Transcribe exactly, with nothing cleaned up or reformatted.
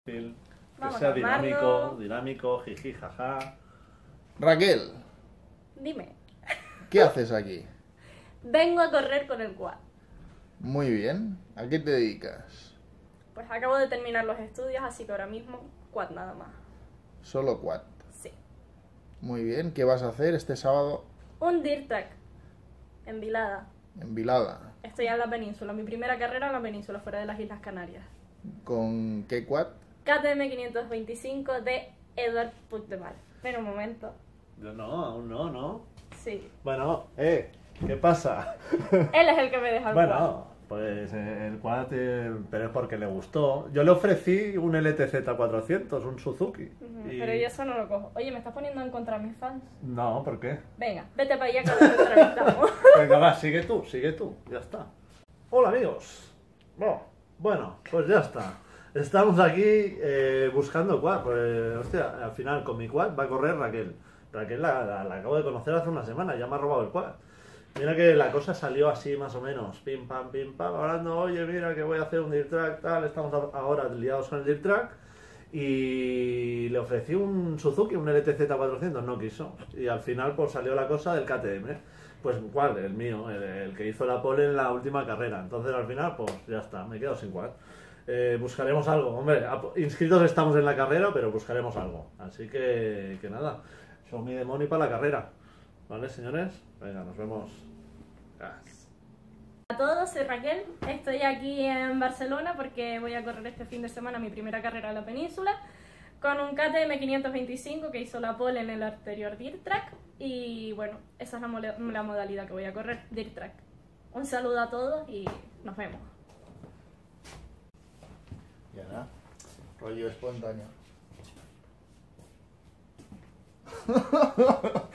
Que Vamos sea a armarlo. dinámico, dinámico, jiji, jaja. Raquel, Dime. ¿qué haces aquí? Vengo a correr con el quad. Muy bien. ¿A qué te dedicas? Pues acabo de terminar los estudios, así que ahora mismo quad nada más. Solo quad. Sí. Muy bien. ¿Qué vas a hacer este sábado Un dirt track. En Vilada. en Vilada? Estoy en la península. Mi primera carrera en la península, fuera de las Islas Canarias. ¿Con qué quad? K T M quinientos veinticinco de Edward Puigdemont. Pero un momento. Yo no, aún no, ¿no? Sí. Bueno, eh, ¿qué pasa? Él es el que me deja el quad. Bueno, pues eh, el quad, eh, pero es porque le gustó. Yo le ofrecí un L T Z cuatrocientos, un Suzuki. Ujú, y- Pero yo eso no lo cojo. Oye, ¿me estás poniendo en contra de mis fans? No, ¿por qué? Venga, vete para allá que ahora te entrevistamos. Venga, va, sigue tú, sigue tú, ya está. Hola amigos. Oh, bueno, pues ya está. Estamos aquí eh, buscando quad. Pues, hostia, al final con mi quad va a correr Raquel. Raquel la, la- la acabo de conocer hace una semana, ya me ha robado el quad. Mira que la cosa salió así más o menos, pim pam, pim pam, hablando, oye, mira que voy a hacer un dirt track, tal, estamos a- ahora liados con el dirt track. Y le ofrecí un Suzuki, un L T Z cuatrocientos, no quiso. Y al final pues salió la cosa del K T M. Pues ¿cuál? El mío, el, el que hizo la pole en la última carrera. Entonces al final pues ya está, me he quedado sin quad. Eh, buscaremos algo, hombre, ap- inscritos estamos en la carrera, pero buscaremos algo. Así que, que nada, show me the money para la carrera. ¿Vale, señores? Venga, nos vemos. Gas. A todos, soy Raquel. Estoy aquí en Barcelona porque voy a correr este fin de semana mi primera carrera en la península con un K T M quinientos veinticinco que hizo la pole en el anterior dirt track. Y bueno, esa es la, mole- la modalidad que voy a correr, dirt track. Un saludo a todos y nos vemos. Ya nada. Rollo espontáneo.